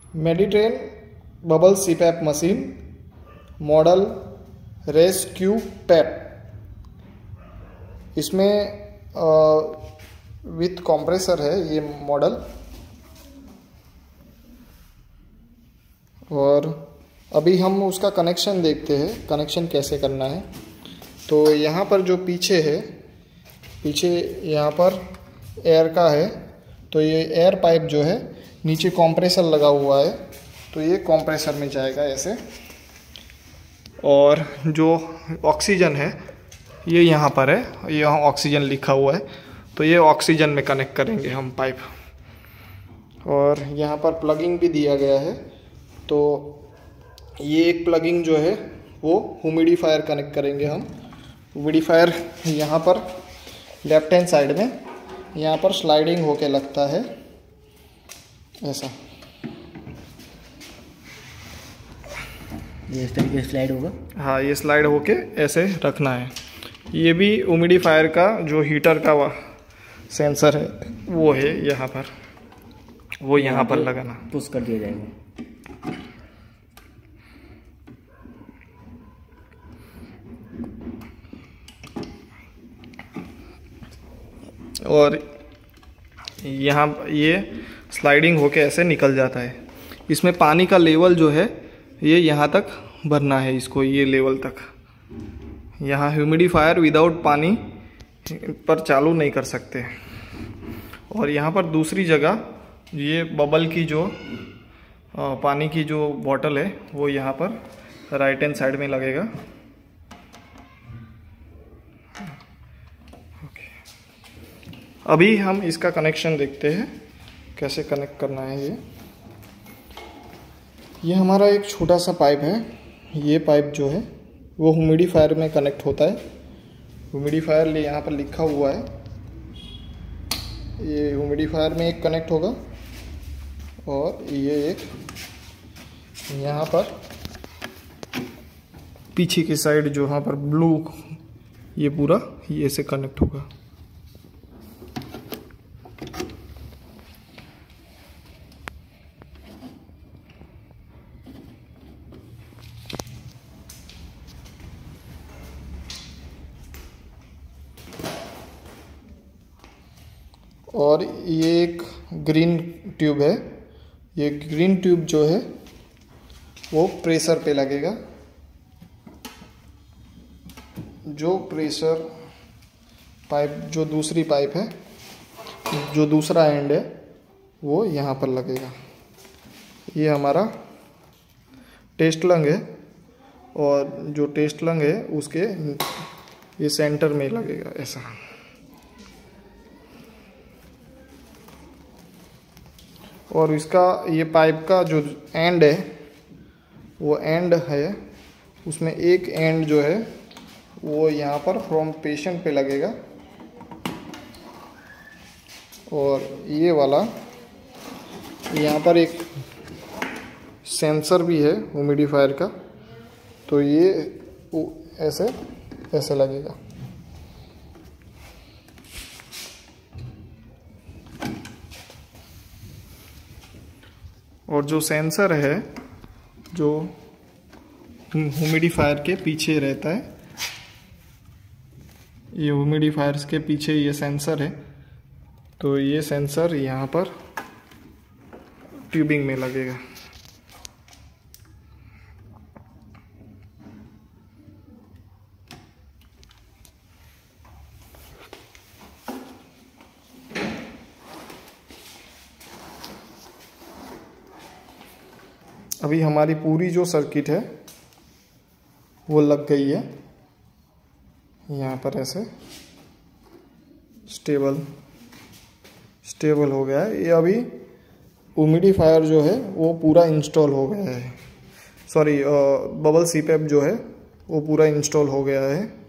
मेडिट्रेन bubble CPAP machine model rescue PAP. इसमें with compressor है ये मॉडल। और अभी हम उसका कनेक्शन देखते हैं, कनेक्शन कैसे करना है। तो यहाँ पर जो पीछे है, पीछे यहाँ पर एयर का है, तो ये एयर पाइप जो है नीचे कंप्रेसर लगा हुआ है, तो ये कंप्रेसर में जाएगा ऐसे। और जो ऑक्सीजन है ये यहाँ पर है, यहाँ ऑक्सीजन लिखा हुआ है, तो ये ऑक्सीजन में कनेक्ट करेंगे हम पाइप। और यहाँ पर प्लगिंग भी दिया गया है, तो ये एक प्लगिंग जो है वो ह्यूमिडिफायर कनेक्ट करेंगे हम। ह्यूमिडिफायर यहाँ पर लेफ्ट हैंड साइड में, यहाँ पर स्लाइडिंग होके लगता है ऐसा। ये इस तरीके से स्लाइड होगा। हाँ, ये स्लाइड होके ऐसे रखना है। ये भी ह्यूमिडिफायर का जो हीटर का सेंसर है वो है यहाँ पर, वो यहाँ पर लगाना, पुश कर दिया जाएगा। और यहाँ ये स्लाइडिंग होके ऐसे निकल जाता है। इसमें पानी का लेवल जो है ये यहाँ तक भरना है, इसको ये लेवल तक। यहाँ ह्यूमिडिफायर विदाउट पानी पर चालू नहीं कर सकते। और यहाँ पर दूसरी जगह ये बबल की जो पानी की जो बॉटल है वो यहाँ पर राइट हैंड साइड में लगेगा। अभी हम इसका कनेक्शन देखते हैं कैसे कनेक्ट करना है। ये हमारा एक छोटा सा पाइप है। ये पाइप जो है वो ह्यूमिडिफायर में कनेक्ट होता है। ह्यूमिडिफायर यहाँ पर लिखा हुआ है, ये ह्यूमिडिफायर में एक कनेक्ट होगा। और ये एक यहाँ पर पीछे की साइड जो यहाँ पर ब्लू, ये पूरा ये से कनेक्ट होगा। और ये एक ग्रीन ट्यूब है। ये ग्रीन ट्यूब जो है वो प्रेशर पे लगेगा। जो प्रेशर पाइप, जो दूसरी पाइप है, जो दूसरा एंड है वो यहाँ पर लगेगा। ये हमारा टेस्ट लंग है, और जो टेस्ट लंग है उसके ये सेंटर में लगेगा ऐसा। और इसका ये पाइप का जो एंड है वो एंड है, उसमें एक एंड जो है वो यहाँ पर फ्रॉम पेशेंट पे लगेगा। और ये वाला यहाँ पर एक सेंसर भी है ह्यूमिडिफायर का, तो ये ऐसे ऐसे लगेगा। और जो सेंसर है जो ह्यूमिडिफायर के पीछे रहता है, ये ह्यूमिडिफायर्स के पीछे ये सेंसर है, तो ये सेंसर यहाँ पर ट्यूबिंग में लगेगा। अभी हमारी पूरी जो सर्किट है वो लग गई है। यहाँ पर ऐसे स्टेबल हो गया है। ये अभी ह्यूमिडिफायर जो है वो पूरा इंस्टॉल हो गया है। सॉरी, बबल सीपैप जो है वो पूरा इंस्टॉल हो गया है।